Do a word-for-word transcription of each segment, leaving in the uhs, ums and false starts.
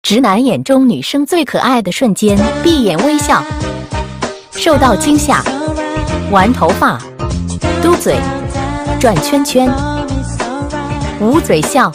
直男眼中女生最可爱的瞬间，闭眼微笑。受到惊吓，玩头发，嘟嘴，转圈圈，捂嘴笑。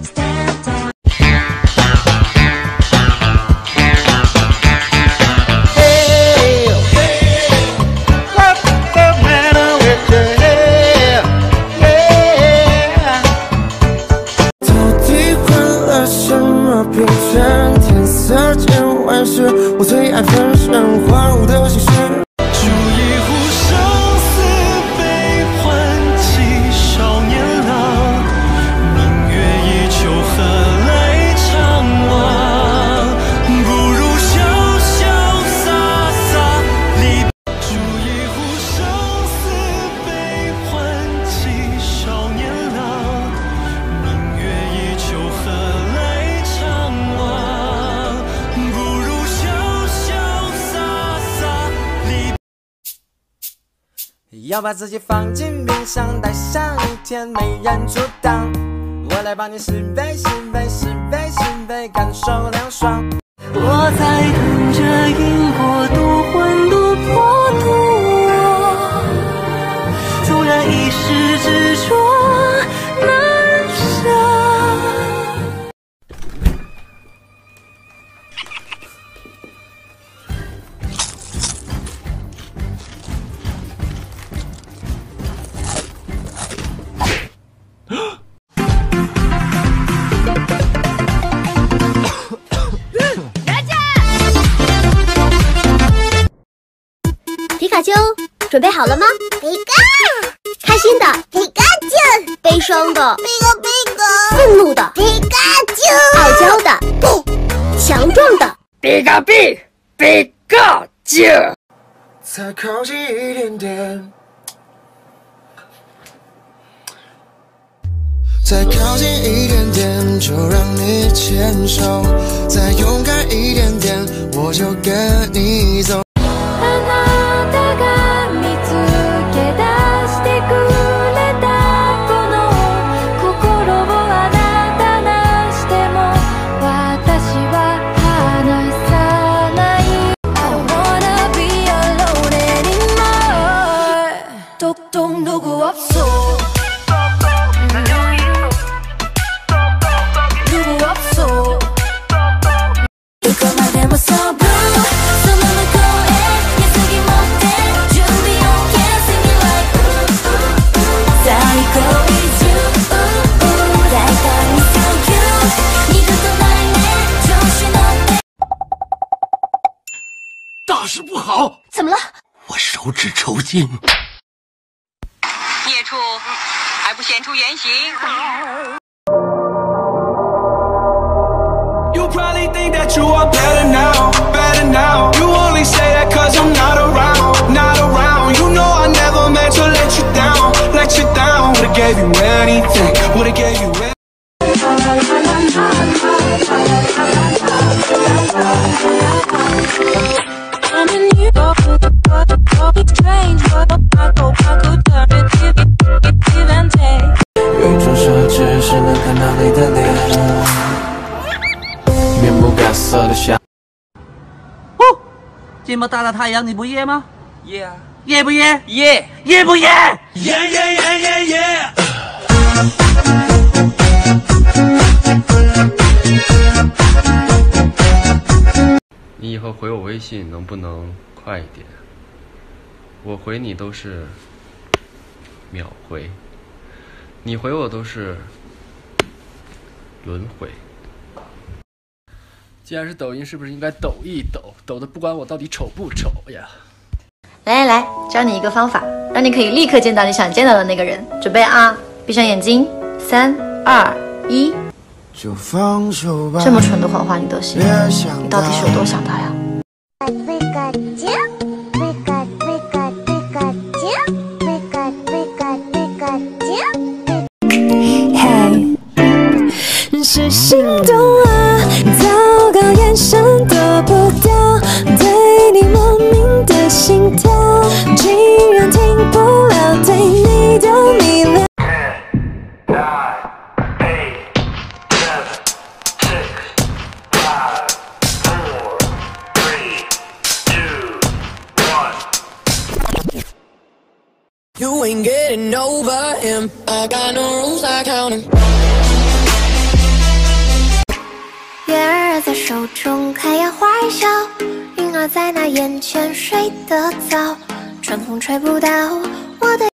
我最爱分身荒芜的心事，煮一壶生死悲欢起少年郎，明月依旧何来长望？不如潇潇洒洒离。煮一壶生死悲欢起少年郎，明月依旧何来长望？ 要把自己放进冰箱，待上一天没人阻挡。我来帮你试杯试杯试杯试杯，感受凉爽。我在等着萤火独魂独破独我，纵然一时执着难舍。 皮卡丘，准备好了吗？皮卡，开心的皮卡丘，悲伤的皮卡皮卡，愤怒的皮卡丘，傲娇的皮，强壮的皮卡皮皮卡丘。 再靠近一点点，再靠近一点点，就让你牵手；再勇敢一点点，我就跟你走。 大事不好！ 怎么了？ 我手指抽筋。 孽畜还不显出原形！ You probably think that you are better now, better now. You only say that cause I'm not around, not around. You know I never meant to let you down, let you down. Would've gave you anything, would've gave you anything. I'm in you, strange, but I hope I could turn it, give it, give and take. 有一种奢侈是能看到你的脸，面不改色的笑。 哦，这么大的太阳你不热吗？ 热啊！ 热不热？ 热！ 热不热？ 耶耶耶耶耶！ 你以后回我微信能不能快一点？我回你都是秒回，你回我都是轮回。既然是抖音，是不是应该抖一抖？抖的不管我到底丑不丑呀？ 来来来，教你一个方法，让你可以立刻见到你想见到的那个人。准备啊，闭上眼睛，三二一。 就放手吧， 这么蠢的谎话你都信？你到底是有多想他呀？ 是心动啊，糟糕，眼神躲不掉，对你莫名的心跳，竟然停不了，对你都迷了。 Ten, nine, eight, seven, six, five, ain't getting over him. I got no rules, I count him. 月儿在手中开呀花儿笑，云儿在那眼前睡得早，春风吹不到我的。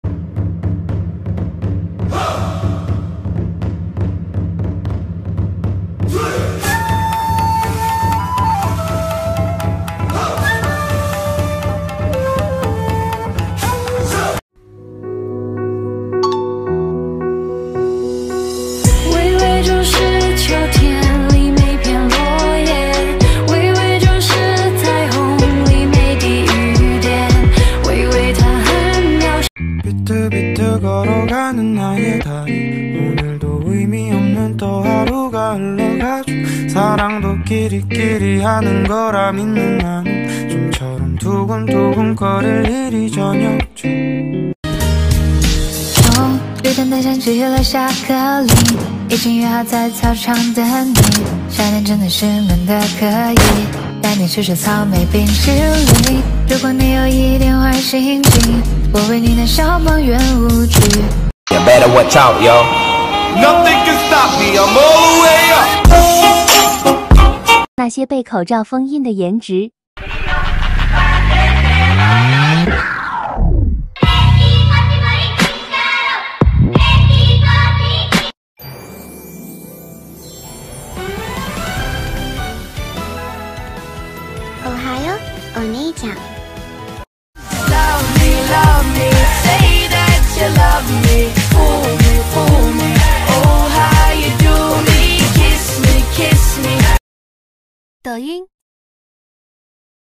걸어가는 나의 다리 오늘도 의미 없는 또 하루가 흘러가죠 사랑도 끼리끼리 하는 거라 믿는 나는 좀처럼 두근두근 거릴 일이 저녁 중 终于等待相聚了下课铃，已经约好在操场等你。夏天真的是闷的可以，带你去吃草莓冰淇淋。如果你有一点坏心情，我为你弹小邦圆舞曲。You better watch out, yo. Nothing can stop me, I'm all the way up. 那些被口罩封印的颜值。 おはよう、お姉ちゃん。 Love me, love me, say that you love me. Fool me, fool me. Oh, how you do me, kiss me, kiss me. 抖音